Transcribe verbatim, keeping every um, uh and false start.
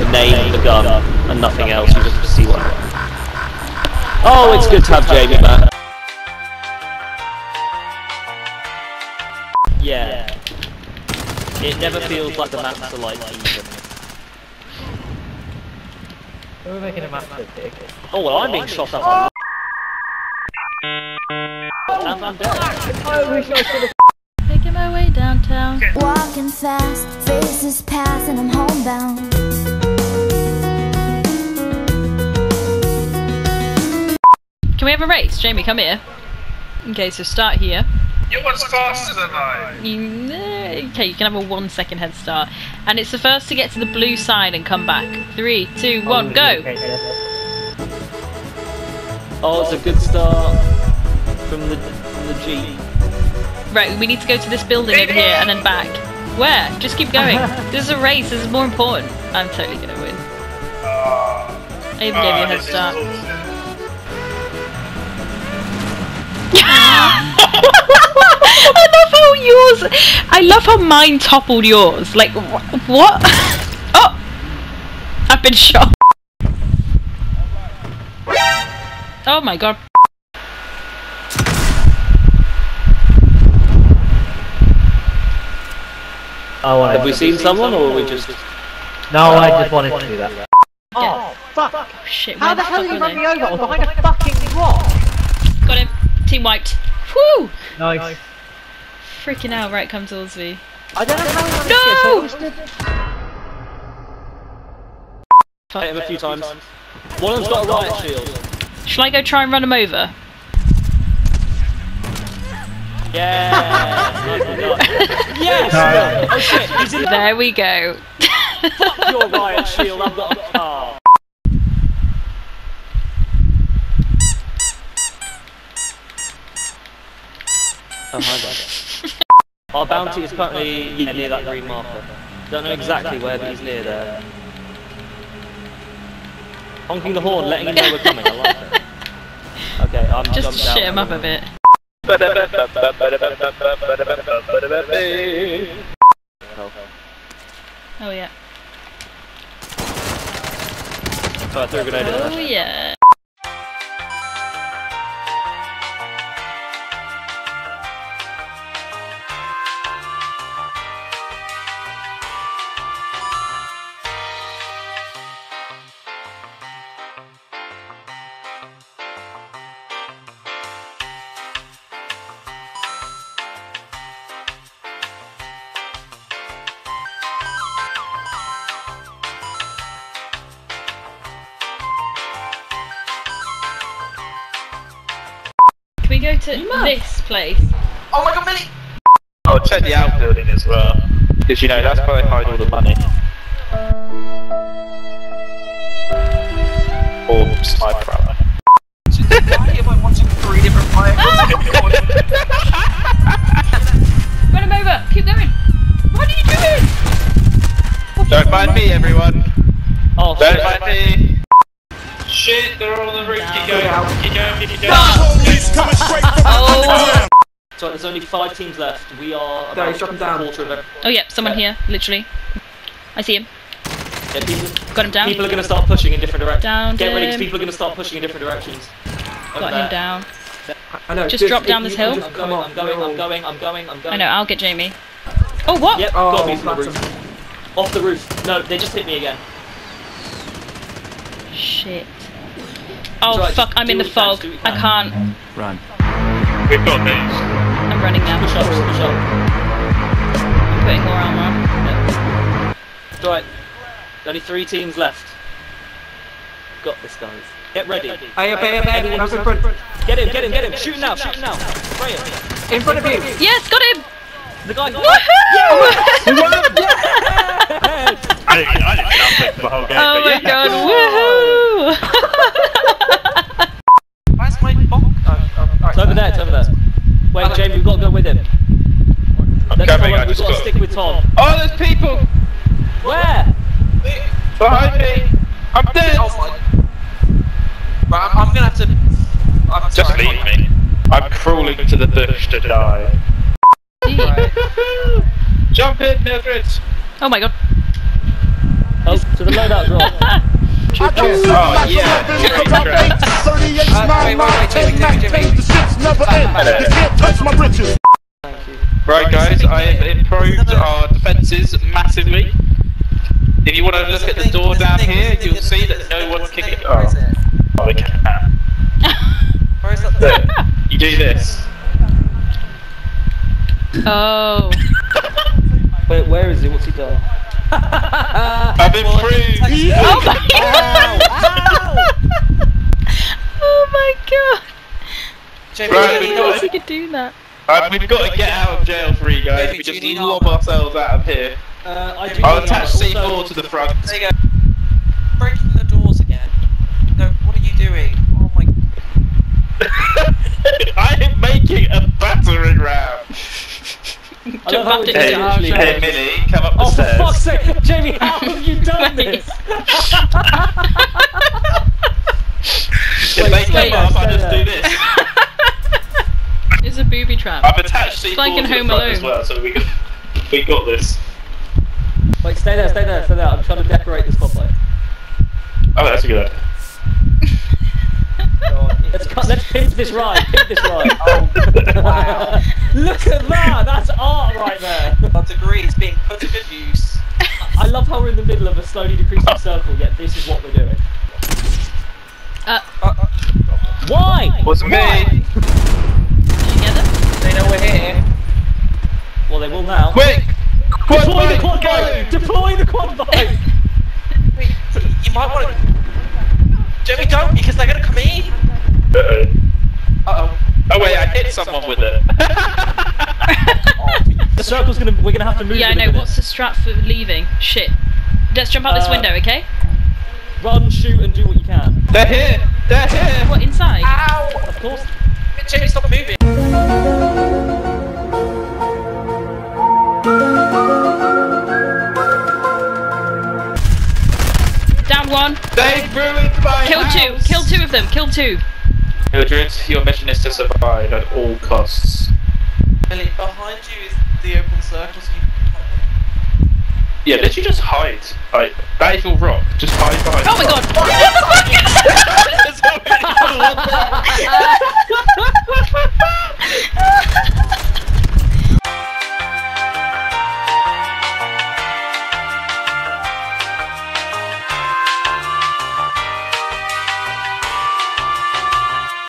the name of the gun and nothing else. You just see what. Oh, it's good to have Jamie back. Yeah. It never feels like the maps are like even. We're making a map so big. Oh well, I'm being shot up. Oh. And I'm dead. I wish I could have. Making my way downtown. Walking fast, faces pass, and I'm homebound. Can we have a race? Jamie, come here. Okay, so start here. You're much faster than I. You, okay, you can have a one second head start. And it's the first to get to the blue side and come back. Three, two, one, go! Oh, it's a good start from the, from the Jeep. Right, we need to go to this building over here and then back. Where? Just keep going. This is a race, this is more important. I'm totally gonna win. I even gave you a head start. I love how yours. I love how mine toppled yours. Like wh what? Oh, I've been shot. Oh my god. Oh, Have we seen someone, or are we just? No, I just wanted to do that. Oh fuck! Oh, shit. How the hell fuck did you were run they? me over? I was behind a fucking rock. Got him. Team wiped. Whew! Nice. Freaking out, right, come towards me. I don't know how he No! managed to get so Hit him a few times. One of them's got a riot shield. Shall I go try and run him over? Yeah! Yes! No. Oh shit, he's in There we go. Fuck your riot shield, I've got a car. Oh my god. Our bounty is currently yeah, near that green marker. Don't know exactly where, but he's near there. Honking the horn, letting you know we're coming, I like it. Okay, I'm Just jumped out. shit him up a bit. Oh, Oh yeah. so I threw a grenade at Oh that. yeah. Can we go to this place? Oh my god, Millie! Oh, check the outbuilding as well. Because you know, that's where they hide all the money. Or sniper ammo. Why am I watching three different fire? Run him over! Keep going! What are you doing? Don't mind me, everyone. Oh, Don't shit. mind me. Shit, they're all on the roof. Keep going, keep going, keep going. Oh! So there's only five teams left. We are about shot him a down. quarter of it. Oh yeah, someone here, literally. I see him. Yeah, people, Got him down. people are going to start pushing in different directions. Down Get ready, 'cause him. people are going to start pushing in different directions. Over Got there. him down. I know, Just drop down this hill. I'm going, I'm going, I'm going, I'm going, I'm going. I know, I'll get Jamie. Oh, what? Yep, Oh, got me from the that's roof. Off the roof. No, they just hit me again. Shit. Oh Right, fuck, I'm do in the what you can, fog. do what you I can. can't. Run. We've got these. I'm running now. Push up, push up. I'm putting more armor on. It's alright. Only three teams left. Got this, guys. Get ready. Hey, up, hey, up, hey, Everyone up who's in front. Get him, get him, get him. Shoot him now, shoot him now. Spray him. In front of you. Yes, got him! The guy got Woohoo! I didn't, I didn't jump in the whole game. Oh but my yeah. god, woohoo! Where's my bomb? Oh, oh, It's over there, it's over there. Wait, Jamie, we've got to go with him. I'm Let's coming, follow, I we've just got to got... stick with Tom. Oh, there's people! Where? Behind me! I'm dead! Oh my... Right, I'm, I'm gonna have to... I'm just sorry, leave me. I'm crawling to the bush to die. Right. Jump in, Mildred! Oh my god. Oh, So the loadout's off. Oh, yeah. thirty-eight, nine, nine, ten, nine, ten, the shit's never end. You can't touch my britches. Thank you. Right, guys, I have improved our defences massively. If you want to look at the door down here, you'll see that no one's kicking. Oh, oh they can. Where is that? Look, you do this. Oh. Wait, where is he? What's he done? I've improved. Oh my god! Oh my god! Jamie, Right, do you we've need got Yes, it. you could do that. Right, we've got to get out of jail free, guys. Maybe We just do you need lob armor? ourselves out of here. Uh, I do I'll need attach armor. C four Also- to the front. There you go. Breaking the doors again. No, what are you doing? Oh my. I am making a battering ram. I love how Dramatic it Hey, literally hey, goes- Minnie, come up the Oh, for stairs. fuck's sake! Jamie, how have you done this? If they Wait, come wait, up, I stay just do there. this. It's a booby trap. I've attached C It's four like to in the Home front Alone. as well, so we got, we got this. Wait, stay there, stay there, stay there. I'm trying to decorate this spotlight. Oh, that's a good idea. Let's cut, let's pimp this ride, pimp this ride. Oh, wow. Look at that, that's art right there. That agree, it's being put to good use. I love how we're in the middle of a slowly decreasing circle, yet this is what we're doing. Uh, Uh, uh, Why? Wasn't me. Why? together? they know we're here. Well, they will now. Quick! Quad Deploy the bike, quad go! bike! Deploy the quad bike! Wait, you might want to. Jamie, don't, because they're gonna come in. Uh-oh. Uh oh. Oh wait, I hit someone with it. The circle's gonna, we're gonna have to move Yeah, I in a know. minute. What's the strat for leaving? Shit. Let's jump out this Uh, window, okay? Run, shoot, and do what you can. They're here! They're here! What, inside? Ow! Of course. Jamie, stop moving. Down one. They've ruined my Kill two. house! Kill two of them. Kill two. Mildred, your mission is to survive at all costs. Billy, behind you is the open circle, so you Yeah, literally just hide. Like, that is your rock. Just hide behind Oh my the god! rock. What the fuck? There's so many people on there.